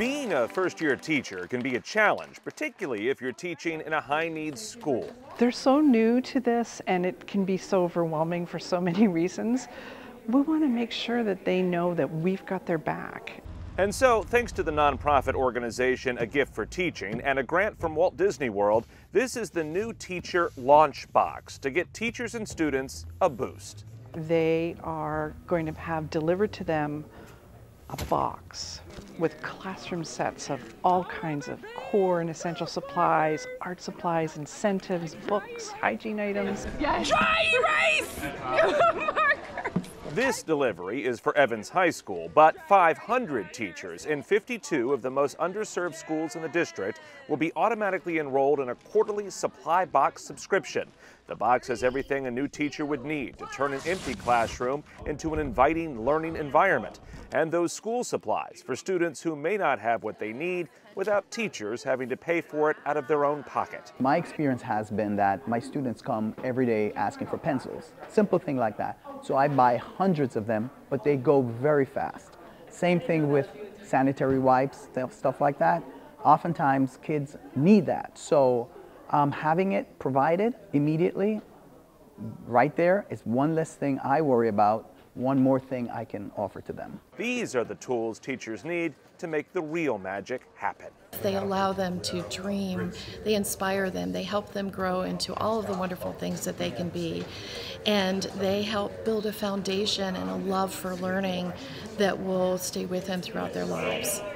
Being a first-year teacher can be a challenge, particularly if you're teaching in a high-needs school. They're so new to this and it can be so overwhelming for so many reasons. We want to make sure that they know that we've got their back. And so, thanks to the nonprofit organization A Gift for Teaching and a grant from Walt Disney World, this is the new Teacher Launch Box to get teachers and students a boost. They are going to have delivered to them a box with classroom sets of all kinds of core and essential supplies, art supplies, incentives, books, hygiene items. Yes. Dry erase! This delivery is for Evans High School, but 500 teachers in 52 of the most underserved schools in the district will be automatically enrolled in a quarterly supply box subscription. The box has everything a new teacher would need to turn an empty classroom into an inviting learning environment, and those school supplies for students who may not have what they need without teachers having to pay for it out of their own pocket. My experience has been that my students come every day asking for pencils, simple thing like that. So I buy hundreds of them, but they go very fast. Same thing with sanitary wipes, stuff like that. Oftentimes kids need that. So having it provided immediately right there is one less thing I worry about, one more thing I can offer to them. These are the tools teachers need to make the real magic happen. They allow them to dream, they inspire them, they help them grow into all of the wonderful things that they can be, and they help build a foundation and a love for learning that will stay with them throughout their lives.